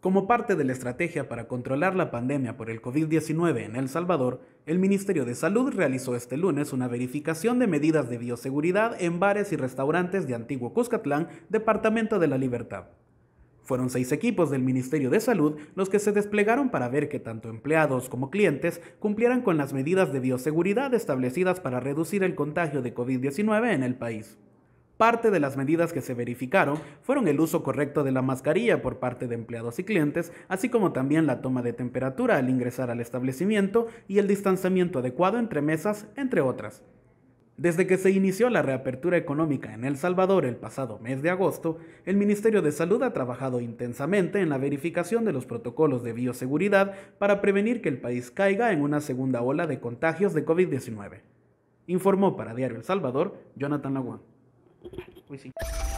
Como parte de la estrategia para controlar la pandemia por el COVID-19 en El Salvador, el Ministerio de Salud realizó este lunes una verificación de medidas de bioseguridad en bares y restaurantes de Antiguo Cuscatlán, Departamento de la Libertad. Fueron 6 equipos del Ministerio de Salud los que se desplegaron para ver que tanto empleados como clientes cumplieran con las medidas de bioseguridad establecidas para reducir el contagio de COVID-19 en el país. Parte de las medidas que se verificaron fueron el uso correcto de la mascarilla por parte de empleados y clientes, así como también la toma de temperatura al ingresar al establecimiento y el distanciamiento adecuado entre mesas, entre otras. Desde que se inició la reapertura económica en El Salvador el pasado mes de agosto, el Ministerio de Salud ha trabajado intensamente en la verificación de los protocolos de bioseguridad para prevenir que el país caiga en una segunda ola de contagios de COVID-19. Informó para Diario El Salvador, Jonathan Laguán. Uy, sí.